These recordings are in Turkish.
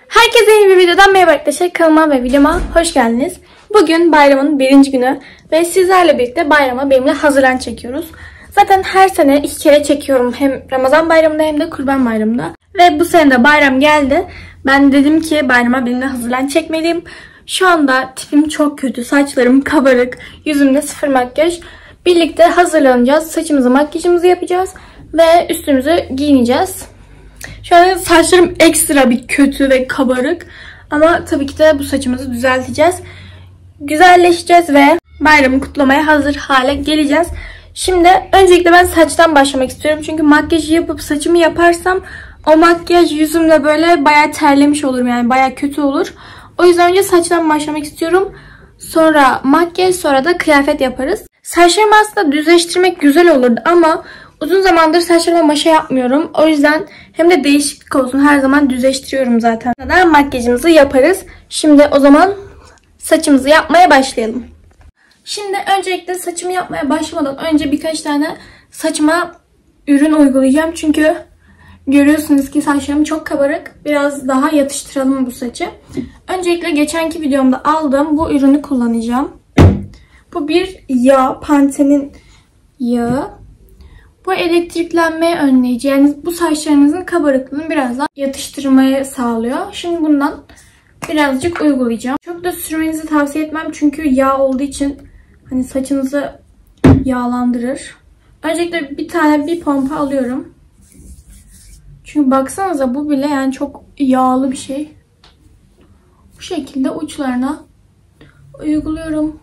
Herkese yeni bir videodan merhaba arkadaşlar. Kanalıma ve videoma hoş geldiniz. Bugün bayramın birinci günü ve sizlerle birlikte bayrama benimle hazırlan çekiyoruz. Zaten her sene 2 kere çekiyorum. Hem Ramazan bayramında hem de Kurban bayramında. Ve bu sene de bayram geldi. Ben dedim ki bayrama benimle hazırlan çekmeliyim. Şu anda tipim çok kötü. Saçlarım kabarık. Yüzümde sıfır makyaj. Birlikte hazırlanacağız. Saçımızı, makyajımızı yapacağız. Ve üstümüzü giyineceğiz. Şu an saçlarım ekstra bir kötü ve kabarık. Ama tabii ki de bu saçımızı düzelteceğiz. Güzelleşeceğiz ve bayramı kutlamaya hazır hale geleceğiz. Şimdi öncelikle ben saçtan başlamak istiyorum. Çünkü makyajı yapıp saçımı yaparsam o makyaj yüzümde böyle bayağı terlemiş olurum. Yani bayağı kötü olur. O yüzden önce saçtan başlamak istiyorum. Sonra makyaj, sonra da kıyafet yaparız. Saçlarımı aslında düzleştirmek güzel olurdu ama uzun zamandır saçlarıma maşa yapmıyorum. O yüzden hem de değişiklik olsun, her zaman düzleştiriyorum zaten. Sonra makyajımızı yaparız. Şimdi o zaman saçımızı yapmaya başlayalım. Şimdi öncelikle saçımı yapmaya başlamadan önce birkaç tane saçıma ürün uygulayacağım. Çünkü görüyorsunuz ki saçlarım çok kabarık. Biraz daha yatıştıralım bu saçı. Öncelikle geçenki videomda aldığım bu ürünü kullanacağım. Bu bir yağ, Pantene'in yağı. Bu elektriklenmeyi önleyici. Yani bu saçlarınızın kabarıklığını biraz daha yatıştırmaya sağlıyor. Şimdi bundan birazcık uygulayacağım. Çok da sürmenizi tavsiye etmem. Çünkü yağ olduğu için hani saçınızı yağlandırır. Öncelikle bir pompa alıyorum. Çünkü baksanıza bu bile yani çok yağlı bir şey. Bu şekilde uçlarına uyguluyorum.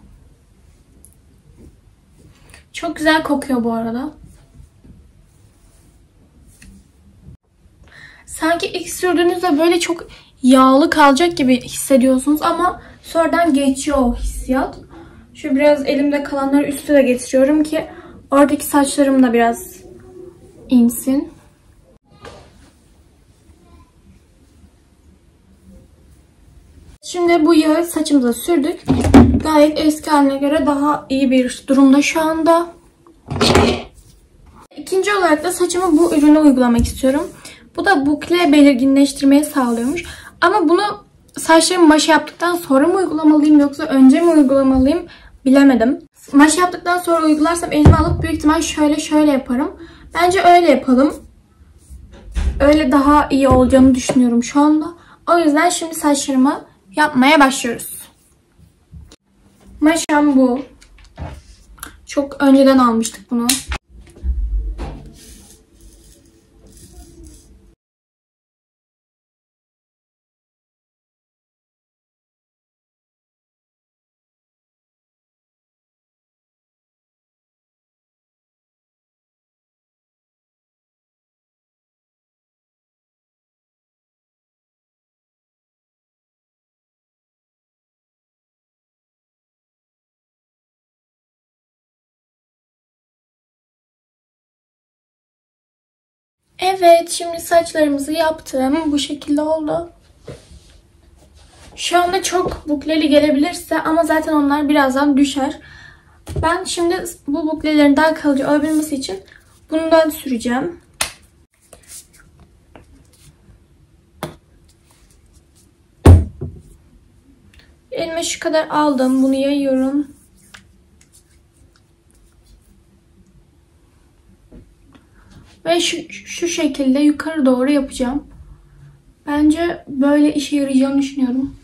Çok güzel kokuyor bu arada. Sanki ilk sürdüğünüzde böyle çok yağlı kalacak gibi hissediyorsunuz ama sonradan geçiyor o hissiyat. Şöyle biraz elimde kalanları üstüne getiriyorum ki oradaki saçlarım da biraz insin. Şimdi bu yağı saçımıza sürdük. Gayet eski haline göre daha iyi bir durumda şu anda. İkinci olarak da saçıma bu ürünü uygulamak istiyorum. Bu da bukle belirginleştirmeyi sağlıyormuş. Ama bunu saçlarımı maşa yaptıktan sonra mı uygulamalıyım yoksa önce mi uygulamalıyım bilemedim. Maşa yaptıktan sonra uygularsam elime alıp büyük ihtimal şöyle yaparım. Bence öyle yapalım. Öyle daha iyi olacağını düşünüyorum şu anda. O yüzden şimdi saçlarımı yapmaya başlıyoruz. Maşam bu. Çok önceden almıştık bunu. Evet, şimdi saçlarımızı yaptım. Bu şekilde oldu. Şu anda çok bukleli gelebilirse ama zaten onlar birazdan düşer. Ben şimdi bu buklelerin daha kalıcı olabilmesi için bundan süreceğim. Elime şu kadar aldım. Bunu yayıyorum. Ve şu şekilde yukarı doğru yapacağım. Bence böyle işe yarayacağını düşünüyorum.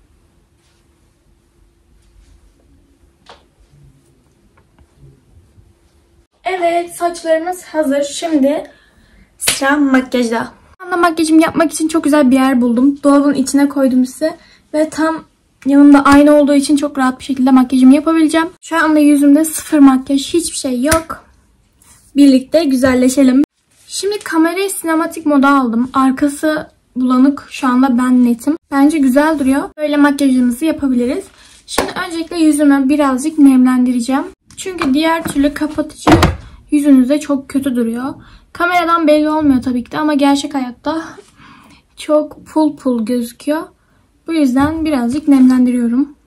Evet, saçlarımız hazır. Şimdi sıra makyajda. Şu anda makyajımı yapmak için çok güzel bir yer buldum. Dolabın içine koydum size. Ve tam yanımda ayna olduğu için çok rahat bir şekilde makyajımı yapabileceğim. Şu anda yüzümde sıfır makyaj, hiçbir şey yok. Birlikte güzelleşelim. Şimdi kamerayı sinematik moda aldım. Arkası bulanık, şu anda ben netim. Bence güzel duruyor. Böyle makyajımızı yapabiliriz. Şimdi öncelikle yüzümü birazcık nemlendireceğim. Çünkü diğer türlü kapatıcı yüzünüzde çok kötü duruyor. Kameradan belli olmuyor tabii ki de ama gerçek hayatta çok pul gözüküyor. Bu yüzden birazcık nemlendiriyorum.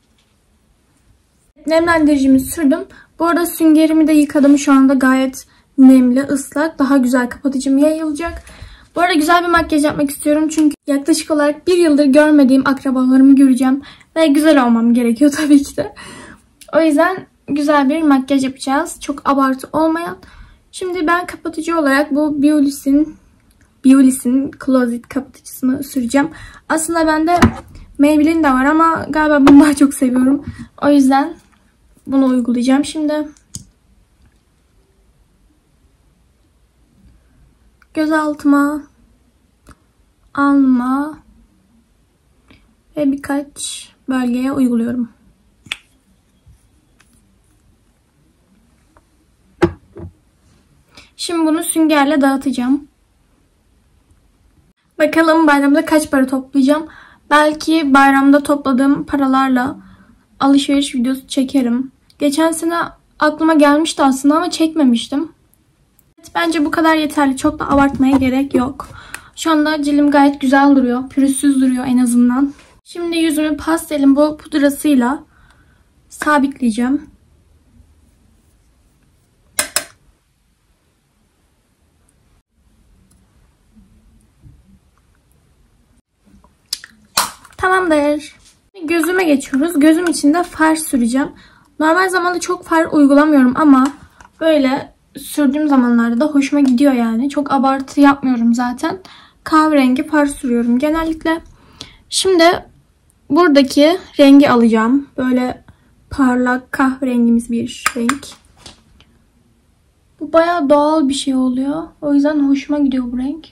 Nemlendiricimi sürdüm. Bu arada süngerimi de yıkadım. Şu anda gayet nemli, ıslak, daha güzel kapatıcım yayılacak. Bu arada güzel bir makyaj yapmak istiyorum. Çünkü yaklaşık olarak 1 yıldır görmediğim akrabalarımı göreceğim. Ve güzel olmam gerekiyor tabii ki de. O yüzden güzel bir makyaj yapacağız. Çok abartı olmayan. Şimdi ben kapatıcı olarak bu Biolis'in Closet kapatıcısını süreceğim. Aslında bende Maybelline de var ama galiba bunu daha çok seviyorum. O yüzden bunu uygulayacağım şimdi. Göz altıma, alnıma ve birkaç bölgeye uyguluyorum. Şimdi bunu süngerle dağıtacağım. Bakalım bayramda kaç para toplayacağım. Belki bayramda topladığım paralarla alışveriş videosu çekerim. Geçen sene aklıma gelmişti aslında ama çekmemiştim. Evet, bence bu kadar yeterli. Çok da abartmaya gerek yok. Şu anda cildim gayet güzel duruyor. Pürüzsüz duruyor en azından. Şimdi yüzümü pastelin bu pudrasıyla sabitleyeceğim. Tamamdır. Gözüme geçiyoruz. Gözüm için de far süreceğim. Normal zamanda çok far uygulamıyorum ama böyle sürdüğüm zamanlarda da hoşuma gidiyor yani. Çok abartı yapmıyorum zaten. Kahverengi far sürüyorum genellikle. Şimdi buradaki rengi alacağım. Böyle parlak kahverengimiz bir renk. Bu bayağı doğal bir şey oluyor. O yüzden hoşuma gidiyor bu renk.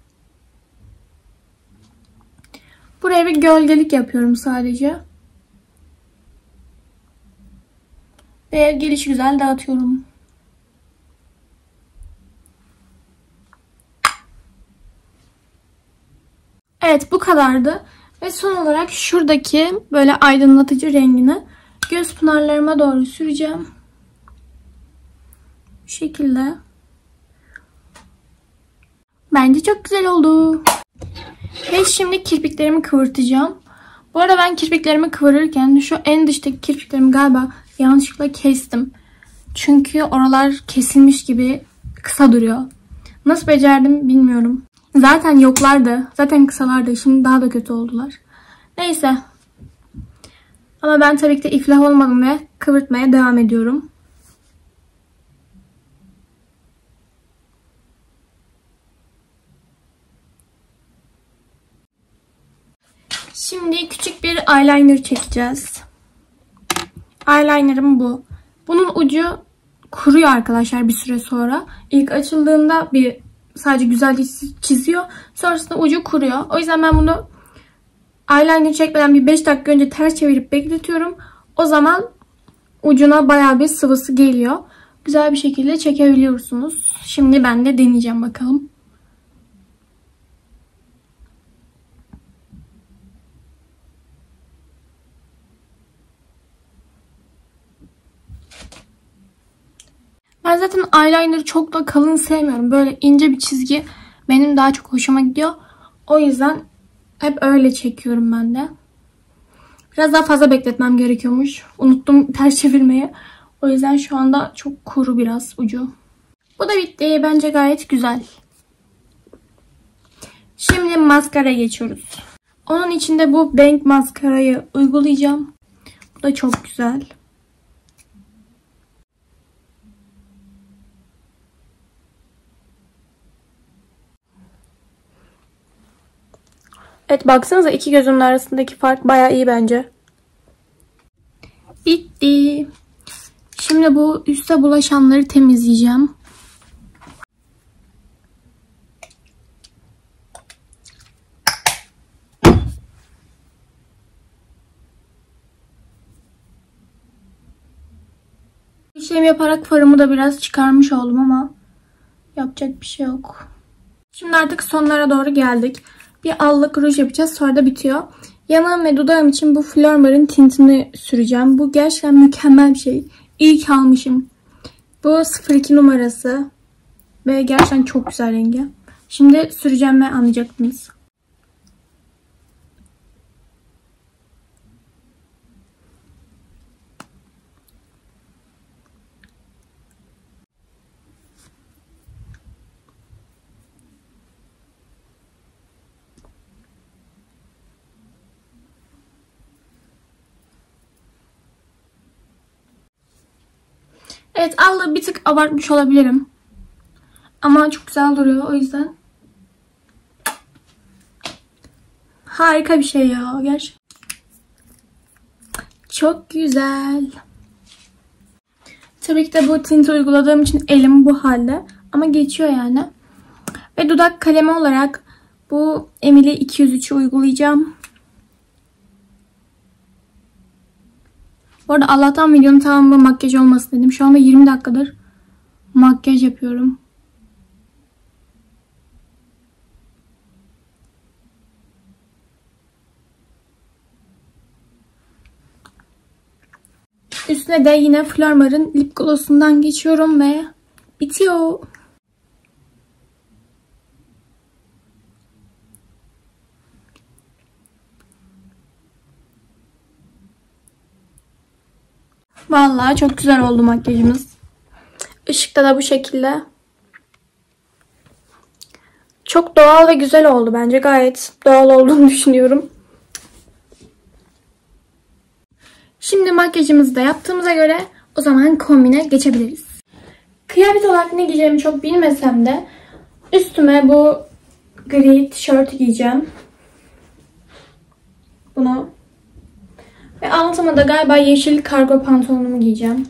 Buraya bir gölgelik yapıyorum sadece. Ve gelişigüzel dağıtıyorum. Evet, bu kadardı. Ve son olarak şuradaki böyle aydınlatıcı rengini göz pınarlarıma doğru süreceğim. Bu şekilde. Bence çok güzel oldu. Ve şimdi kirpiklerimi kıvırtacağım. Bu arada ben kirpiklerimi kıvırırken şu en dıştaki kirpiklerimi galiba yanlışlıkla kestim. Çünkü oralar kesilmiş gibi kısa duruyor. Nasıl becerdim bilmiyorum. Zaten yoklardı. Zaten kısalardı. Şimdi daha da kötü oldular. Neyse. Ama ben tabii ki de iflah olmadım ve kıvırtmaya devam ediyorum. Şimdi küçük bir eyeliner çekeceğiz. Eyelinerım bu. Bunun ucu kuruyor arkadaşlar bir süre sonra. İlk açıldığında sadece güzelce çiziyor. Sonrasında ucu kuruyor. O yüzden ben bunu eyeliner çekmeden bir 5 dakika önce ters çevirip bekletiyorum. O zaman ucuna bayağı bir sıvısı geliyor. Güzel bir şekilde çekebiliyorsunuz. Şimdi ben de deneyeceğim bakalım. Ben zaten eyeliner'ı çok da kalın sevmiyorum. Böyle ince bir çizgi benim daha çok hoşuma gidiyor. O yüzden hep öyle çekiyorum ben de. Biraz daha fazla bekletmem gerekiyormuş. Unuttum ters çevirmeyi. O yüzden şu anda çok kuru biraz ucu. Bu da bitti. Bence gayet güzel. Şimdi maskaraya geçiyoruz. Onun için de bu Bank maskarayı uygulayacağım. Bu da çok güzel. Evet, baksanıza iki gözümün arasındaki fark bayağı iyi bence. Bitti. Şimdi bu üste bulaşanları temizleyeceğim. İşlem yaparak farımı da biraz çıkarmış oldum ama yapacak bir şey yok. Şimdi artık sonlara doğru geldik. Bir allık ruj yapacağız, sonra da bitiyor. Yanağım ve dudağım için bu Flormar'ın tintini süreceğim. Bu gerçekten mükemmel bir şey. İyi ki almışım. Bu 02 numarası. Ve gerçekten çok güzel rengi. Şimdi süreceğim ve anlayacaksınız. Evet, allığı bir tık abartmış olabilirim. Ama çok güzel duruyor o yüzden. Harika bir şey ya gerçekten. Çok güzel. Tabii ki de bu tint uyguladığım için elim bu halde. Ama geçiyor yani. Ve dudak kalemi olarak bu Emily 203'ü uygulayacağım. Bu arada Allah'tan videonun tamamı makyaj olmasın dedim. Şu anda 20 dakikadır makyaj yapıyorum. Üstüne de yine Flormar'ın lip gloss'undan geçiyorum ve bitiyor. Vallahi çok güzel oldu makyajımız. Işıkta da bu şekilde. Çok doğal ve güzel oldu bence. Gayet doğal olduğunu düşünüyorum. Şimdi makyajımızı da yaptığımıza göre o zaman kombine geçebiliriz. Kıyafet olarak ne giyeceğimi çok bilmesem de üstüme bu gri tişörtü giyeceğim. Bunu. Ve altıma da galiba yeşil kargo pantolonumu giyeceğim.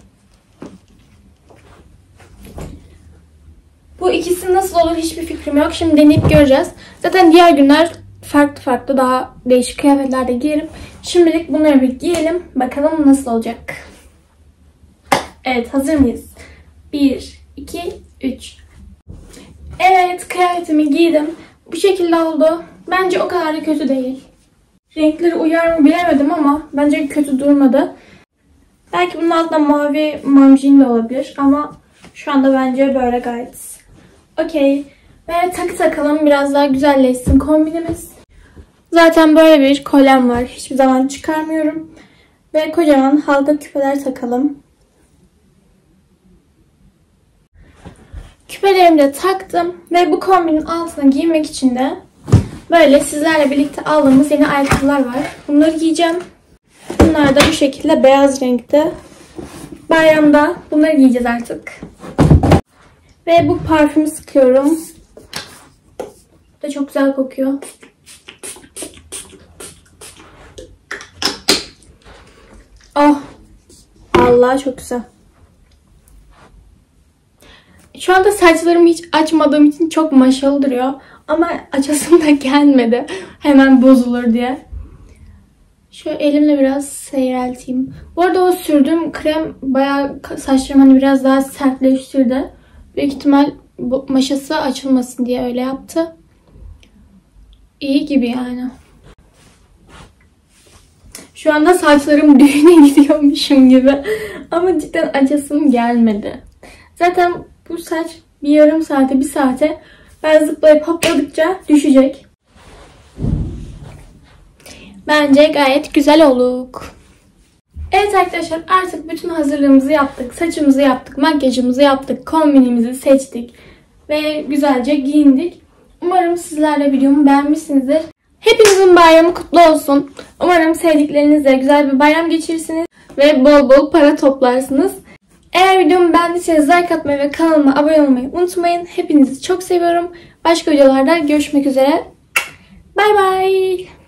Bu ikisi nasıl olur hiçbir fikrim yok. Şimdi deneyip göreceğiz. Zaten diğer günler farklı farklı daha değişik kıyafetler de giyerim. Şimdilik bunları bir giyelim. Bakalım nasıl olacak. Evet, hazır mıyız? 1, 2, 3. Evet, kıyafetimi giydim. Bu şekilde oldu. Bence o kadar da kötü değil. Renkleri uyar mı bilemedim ama bence kötü durmadı. Belki bunun altında mavi mamjin de olabilir ama şu anda bence böyle gayet okey. Ve takı takalım, biraz daha güzelleşsin kombinimiz. Zaten böyle bir kolyem var. Hiçbir zaman çıkarmıyorum. Ve kocaman halka küpeler takalım. Küpelerimi de taktım. Ve bu kombinin altına giymek için de böyle sizlerle birlikte aldığımız yeni ayakkabılar var. Bunları giyeceğim. Bunlar da bu şekilde beyaz renkte. Bayramda bunları giyeceğiz artık. Ve bu parfümü sıkıyorum. Bu da çok güzel kokuyor. Oh. Allah çok güzel. Şu anda saçlarımı hiç açmadığım için çok maşalı duruyor. Ama açasım da gelmedi. Hemen bozulur diye. Şöyle elimle biraz seyrelteyim. Bu arada o sürdüğüm krem bayağı saçlarımı hani biraz daha sertleştirdi. Büyük ihtimal bu maşası açılmasın diye öyle yaptı. İyi gibi yani. Şu anda saçlarım düğüne gidiyormuşum gibi. Ama cidden açasım gelmedi. Zaten bu saç bir yarım saate, bir saate ben zıplayıp hopladıkça düşecek. Bence gayet güzel olduk. Evet arkadaşlar, artık bütün hazırlığımızı yaptık. Saçımızı yaptık, makyajımızı yaptık, kombinimizi seçtik ve güzelce giyindik. Umarım sizler de videomu beğenmişsinizdir. Hepinizin bayramı kutlu olsun. Umarım sevdiklerinizle güzel bir bayram geçirirsiniz ve bol bol para toplarsınız. Eğer videomu beğendiyseniz like atmayı ve kanalıma abone olmayı unutmayın. Hepinizi çok seviyorum. Başka videolarda görüşmek üzere. Bay bay.